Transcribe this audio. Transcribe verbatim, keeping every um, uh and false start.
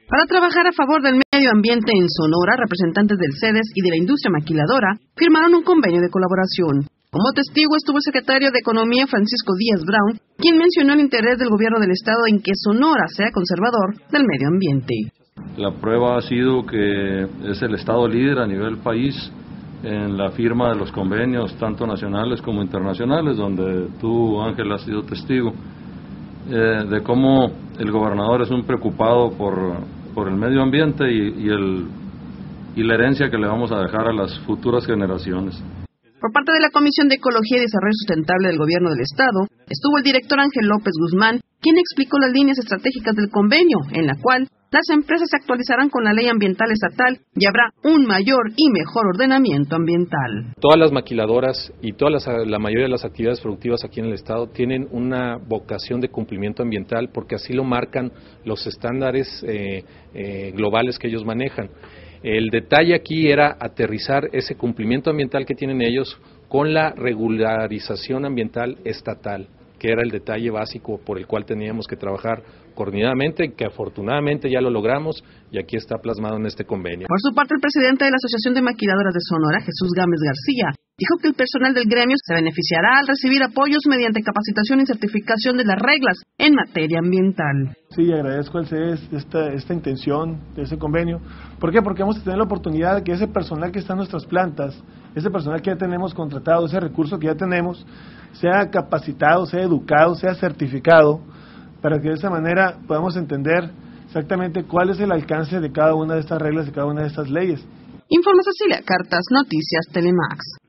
Para trabajar a favor del medio ambiente en Sonora, representantes del CEDES y de la industria maquiladora firmaron un convenio de colaboración. Como testigo estuvo el secretario de Economía, Francisco Díaz Brown, quien mencionó el interés del gobierno del estado en que Sonora sea conservador del medio ambiente. La prueba ha sido que es el estado líder a nivel país en la firma de los convenios, tanto nacionales como internacionales, donde tú, Ángel, has sido testigo eh, de cómo el gobernador es un preocupado por, por el medio ambiente y, y, el, y la herencia que le vamos a dejar a las futuras generaciones. Por parte de la Comisión de Ecología y Desarrollo Sustentable del Gobierno del Estado, estuvo el director Ángel López Guzmán, quien explicó las líneas estratégicas del convenio, en la cual las empresas se actualizarán con la ley ambiental estatal y habrá un mayor y mejor ordenamiento ambiental. Todas las maquiladoras y toda las, la mayoría de las actividades productivas aquí en el estado tienen una vocación de cumplimiento ambiental porque así lo marcan los estándares eh, eh, globales que ellos manejan. El detalle aquí era aterrizar ese cumplimiento ambiental que tienen ellos con la regularización ambiental estatal, que era el detalle básico por el cual teníamos que trabajar coordinadamente, que afortunadamente ya lo logramos y aquí está plasmado en este convenio. Por su parte, el presidente de la Asociación de Maquiladoras de Sonora, Jesús Gámez García, dijo que el personal del gremio se beneficiará al recibir apoyos mediante capacitación y certificación de las reglas en materia ambiental. Sí, agradezco al CEDES esta, esta intención de ese convenio. ¿Por qué? Porque vamos a tener la oportunidad de que ese personal que está en nuestras plantas, ese personal que ya tenemos contratado, ese recurso que ya tenemos, sea capacitado, sea educado, sea certificado, para que de esa manera podamos entender exactamente cuál es el alcance de cada una de estas reglas, de cada una de estas leyes. Informa Cecilia Cartas, Noticias Telemax.